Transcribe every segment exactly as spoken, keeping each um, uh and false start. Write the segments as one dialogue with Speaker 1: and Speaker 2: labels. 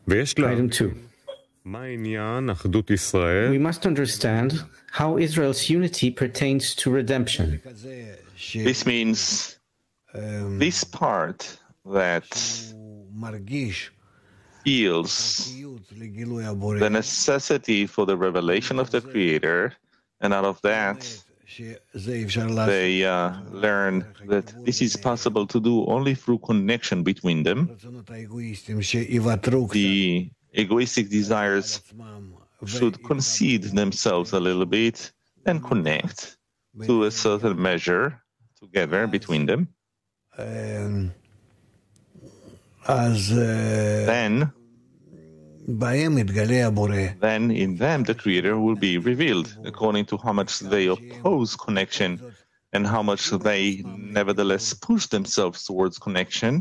Speaker 1: Item two. We must understand how Israel's unity pertains to redemption.
Speaker 2: This means this part that feels the necessity for the revelation of the Creator, and out of that they uh, learn that this is possible to do only through connection between them. The egoistic desires should concede themselves a little bit and connect to a certain measure together between them. Um, as, uh, then, then in them the Creator will be revealed according to how much they oppose connection and how much they nevertheless push themselves towards connection.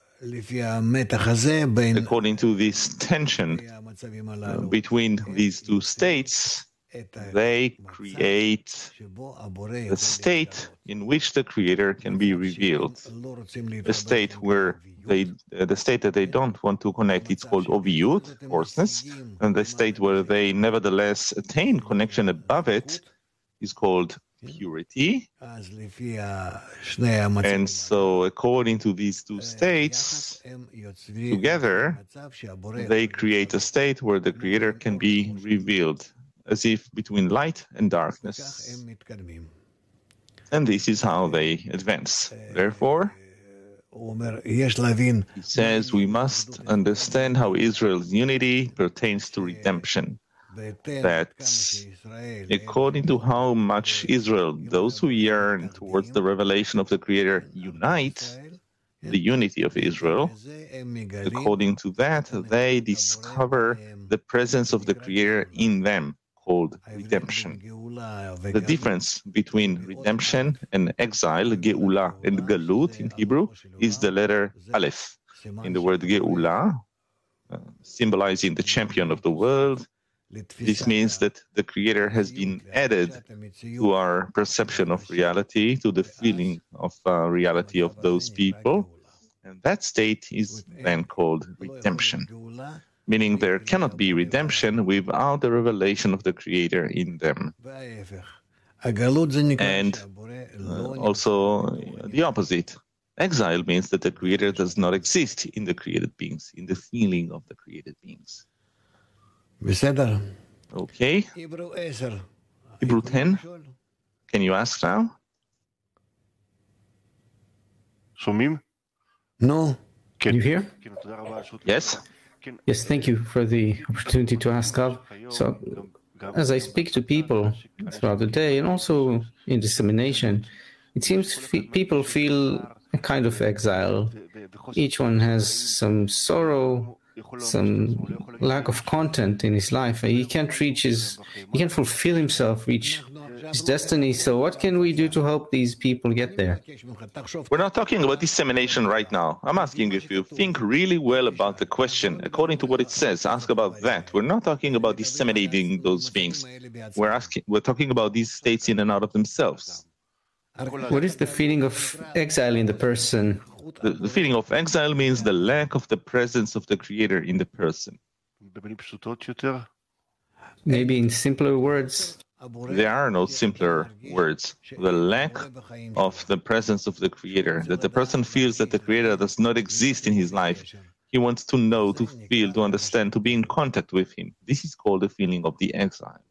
Speaker 2: According to this tension uh, between these two states, they create a state in which the Creator can be revealed. A state where they, uh, the state that they don't want to connect, it's called oviyut, coarseness, and the state where they nevertheless attain connection above it is called purity. And so according to these two states, together, they create a state where the Creator can be revealed, as if between light and darkness. And this is how they advance. Therefore, he says we must understand how Israel's unity pertains to redemption. That according to how much Israel, those who yearn towards the revelation of the Creator, unite, the unity of Israel, according to that, they discover the presence of the Creator in them, called redemption. The difference between redemption and exile, Geula and Galut in Hebrew, is the letter Aleph. In the word Geula, uh, symbolizing the champion of the world, this means that the Creator has been added to our perception of reality, to the feeling of uh, reality of those people, and that state is then called redemption, meaning there cannot be redemption without the revelation of the Creator in them. And uh, also the opposite. Exile means that the Creator does not exist in the created beings, in the feeling of the created beings. Okay. Hebrew ten. Can you ask now?
Speaker 1: No. Can you hear?
Speaker 2: Yes.
Speaker 1: Yes, thank you for the opportunity to ask Gav. So, as I speak to people throughout the day and also in dissemination, it seems fe- people feel a kind of exile. Each one has some sorrow, some lack of content in his life. He can't reach his, he can't fulfill himself, reach his destiny. So what can we do to help these people get there?
Speaker 2: We're not talking about dissemination right now. I'm asking if you think really well about the question, according to what it says, ask about that. We're not talking about disseminating those things. We're asking, we're talking about these states in and out of themselves.
Speaker 1: What is the feeling of exile in the person?
Speaker 2: The, the feeling of exile means the lack of the presence of the Creator in the person.
Speaker 1: Maybe in simpler words?
Speaker 2: There are no simpler words. The lack of the presence of the Creator, that the person feels that the Creator does not exist in his life. He wants to know, to feel, to understand, to be in contact with Him. This is called the feeling of the exile.